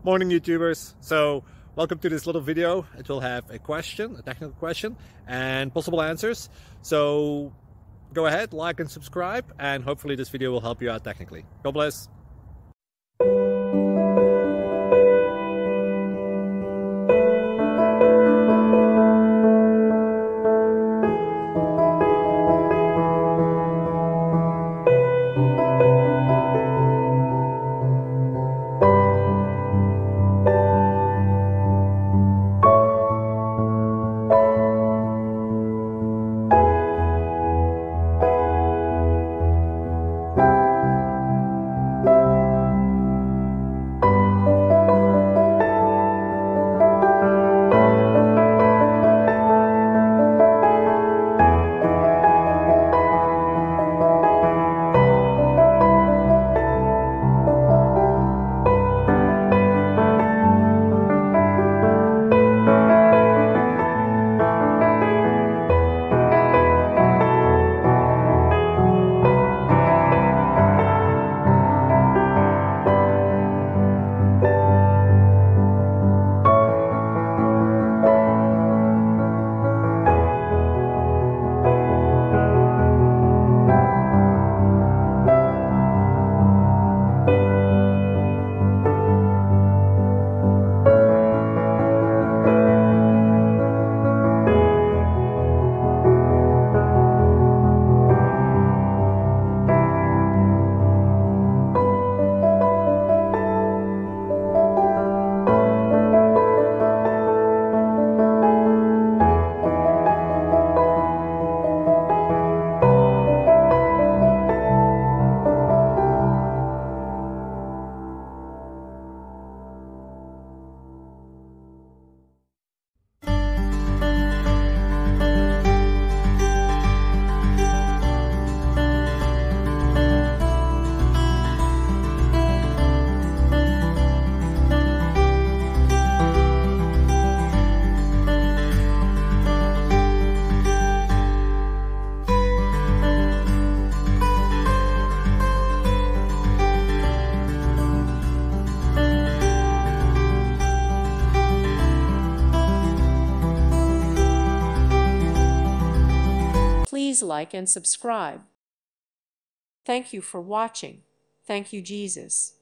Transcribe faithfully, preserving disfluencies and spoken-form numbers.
Morning YouTubers. So welcome to this little video. It will have a question, a technical question, and possible answers. So go ahead, like and subscribe, and hopefully this video will help you out technically. God bless. Please like and subscribe. Thank you for watching. Thank you, Jesus.